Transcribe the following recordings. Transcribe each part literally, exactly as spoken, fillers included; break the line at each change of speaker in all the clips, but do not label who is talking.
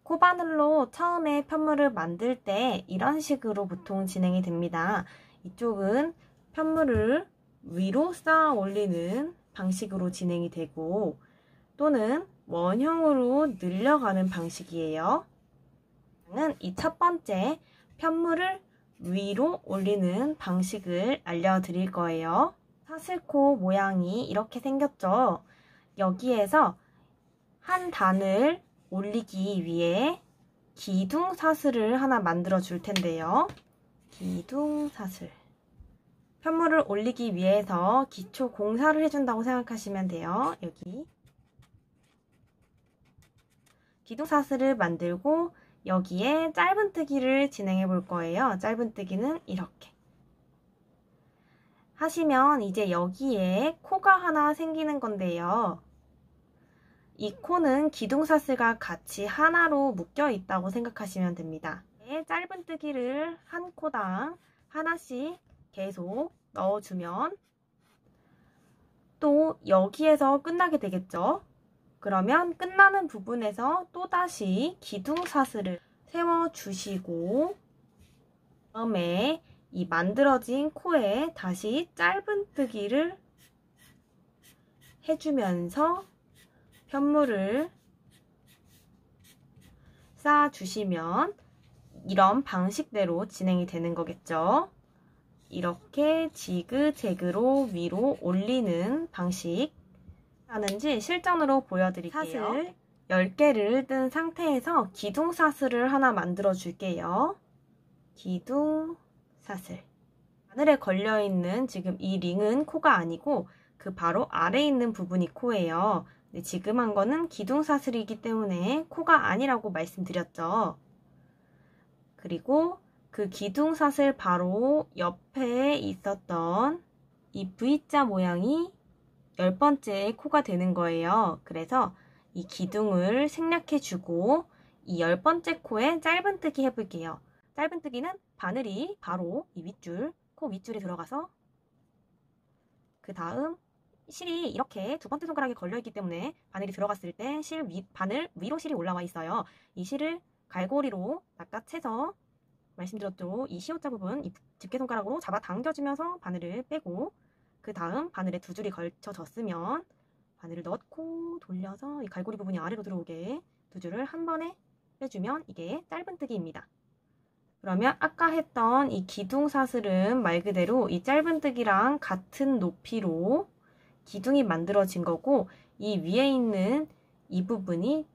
코바늘로 처음에 편물을 만들 때 이런 식으로 보통 진행이 됩니다. 이쪽은 편물을 위로 쌓아 올리는 방식으로 진행이 되고 또는 원형으로 늘려가는 방식이에요. 이 첫 번째 편물을 위로 올리는 방식을 알려드릴 거예요. 사슬코 모양이 이렇게 생겼죠. 여기에서 한 단을 올리기 위해 기둥사슬을 하나 만들어 줄 텐데요. 기둥사슬. 편물을 올리기 위해서 기초 공사를 해준다고 생각하시면 돼요. 여기 기둥사슬을 만들고 여기에 짧은뜨기를 진행해 볼 거예요. 짧은뜨기는 이렇게 하시면 이제 여기에 코가 하나 생기는 건데요. 이 코는 기둥사슬과 같이 하나로 묶여 있다고 생각하시면 됩니다. 짧은뜨기를 한 코당 하나씩 계속 넣어주면 또 여기에서 끝나게 되겠죠. 그러면 끝나는 부분에서 또다시 기둥사슬을 세워주시고 다음에 이 만들어진 코에 다시 짧은뜨기를 해주면서 편물을 쌓아주시면 이런 방식대로 진행이 되는 거겠죠. 이렇게 지그재그로 위로 올리는 방식 하는지 실전으로 보여드릴게요. 사슬 열 개를 뜬 상태에서 기둥사슬을 하나 만들어 줄게요. 기둥사슬. 바늘에 걸려있는 지금 이 링은 코가 아니고 그 바로 아래에 있는 부분이 코예요. 근데 지금 한 거는 기둥사슬이기 때문에 코가 아니라고 말씀드렸죠. 그리고 그 기둥사슬 바로 옆에 있었던 이 V자 모양이 열 번째 코가 되는 거예요. 그래서 이 기둥을 생략해주고 이 열 번째 코에 짧은뜨기 해볼게요. 짧은뜨기는 바늘이 바로 이 윗줄, 코 윗줄에 들어가서 그 다음 실이 이렇게 두 번째 손가락에 걸려있기 때문에 바늘이 들어갔을 때 실 위, 바늘 위로 실이 올라와 있어요. 이 실을 갈고리로 낚아채서 말씀드렸죠. 이 시옷자 부분 이 집게손가락으로 잡아 당겨주면서 바늘을 빼고 그 다음 바늘에 두 줄이 걸쳐졌으면 바늘을 넣고 돌려서 이 갈고리 부분이 아래로 들어오게 두 줄을 한 번에 빼주면 이게 짧은뜨기입니다. 그러면 아까 했던 이 기둥사슬은 말 그대로 이 짧은뜨기랑 같은 높이로 기둥이 만들어진 거고 이 위에 있는 이 부분이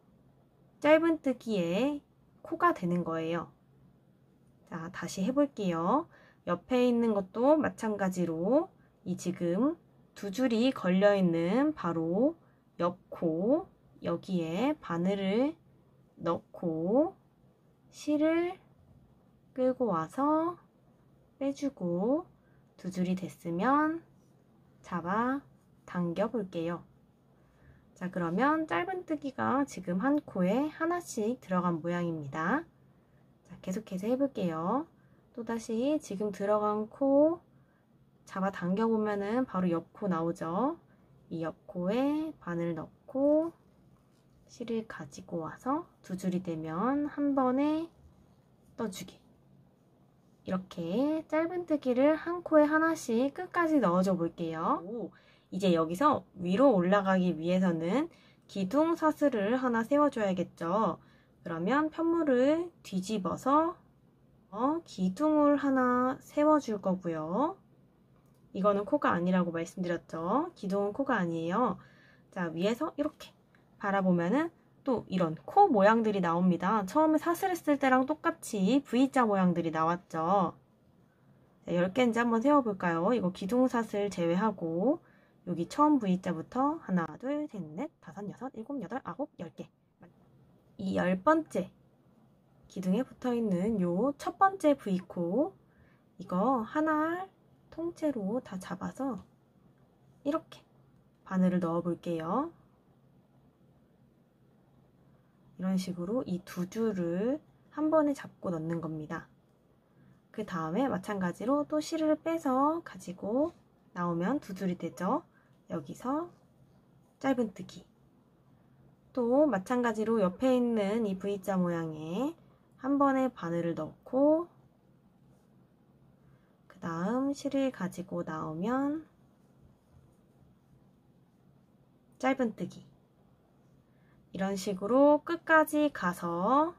짧은뜨기의 코가 되는 거예요. 자, 다시 해볼게요. 옆에 있는 것도 마찬가지로 이 지금 두 줄이 걸려있는 바로 옆코 여기에 바늘을 넣고 실을 끌고 와서 빼주고 두 줄이 됐으면 잡아 당겨 볼게요. 자, 그러면 짧은뜨기가 지금 한 코에 하나씩 들어간 모양입니다. 자, 계속해서 해볼게요. 또다시 지금 들어간 코 잡아 당겨 보면은 바로 옆코 나오죠. 이 옆코에 바늘 넣고 실을 가지고 와서 두 줄이 되면 한 번에 떠주기. 이렇게 짧은뜨기를 한 코에 하나씩 끝까지 넣어줘 볼게요. 오, 이제 여기서 위로 올라가기 위해서는 기둥사슬을 하나 세워줘야겠죠. 그러면 편물을 뒤집어서 어, 기둥을 하나 세워줄 거고요. 이거는 코가 아니라고 말씀드렸죠. 기둥은 코가 아니에요. 자, 위에서 이렇게 바라보면은 또 이런 코 모양들이 나옵니다. 처음에 사슬했을 때랑 똑같이 V자 모양들이 나왔죠. 자, 열 개인지 한번 세워볼까요? 이거 기둥사슬 제외하고 여기 처음 V자부터 하나, 둘, 셋, 넷, 다섯, 여섯, 일곱, 여덟, 아홉, 열 개. 이 열 번째 기둥에 붙어있는 요 첫 번째 V코 이거 하나 통째로 다 잡아서 이렇게 바늘을 넣어 볼게요. 이런 식으로 이 두 줄을 한 번에 잡고 넣는 겁니다. 그 다음에 마찬가지로 또 실을 빼서 가지고 나오면 두 줄이 되죠. 여기서 짧은뜨기 또 마찬가지로 옆에 있는 이 V자 모양에 한 번에 바늘을 넣고 그 다음 실을 가지고 나오면 짧은뜨기, 이런 식으로 끝까지 가서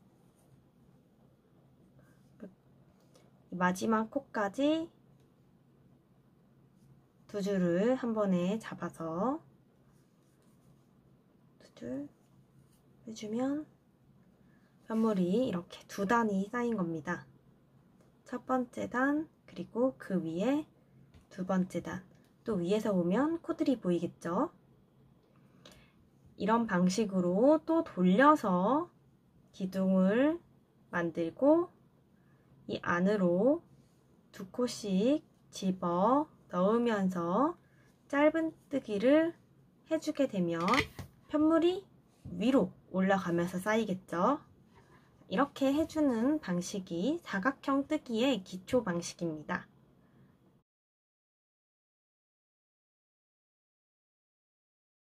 마지막 코까지 두 줄을 한 번에 잡아서 두 줄 해주면 편물이 이렇게 두 단이 쌓인 겁니다. 첫 번째 단, 그리고 그 위에 두 번째 단, 또 위에서 보면 코들이 보이겠죠? 이런 방식으로 또 돌려서 기둥을 만들고 이 안으로 두 코씩 집어 넣으면서 짧은뜨기를 해주게 되면 편물이 위로 올라가면서 쌓이겠죠. 이렇게 해주는 방식이 사각형 뜨기의 기초 방식입니다.